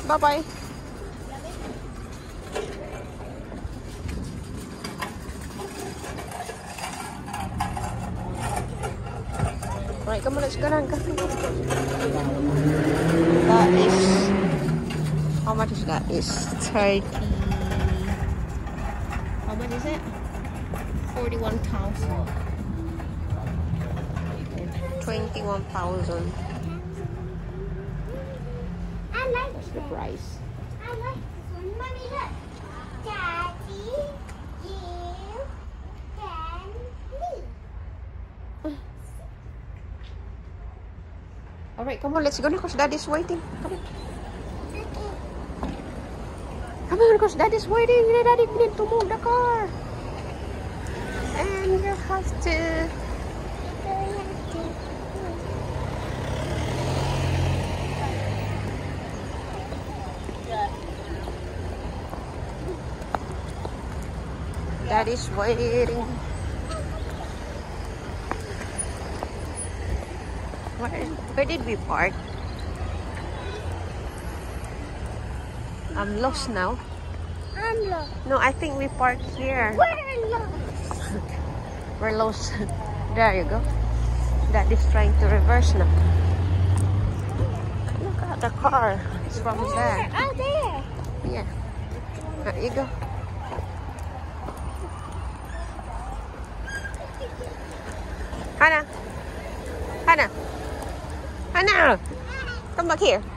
Bye-bye. Alright, come on, let's go down. That is... How much is that? It's 30... How much is it? 41,000. 21,000. I like That's the price. I like this one. Mommy, look. Daddy, you, and me. Alright, come on, let's go now because Daddy's waiting. Come on. Come on, because Daddy's waiting. Daddy need to move the car. And you have to... Daddy's waiting. Where did we park? I'm lost now. I'm lost. No, I think we parked here. We're lost. We're lost. There you go. Daddy's trying to reverse now. Look at the car. It's from there. Out there. Yeah. There you go. Hannah! Hannah! Hannah! Come back here.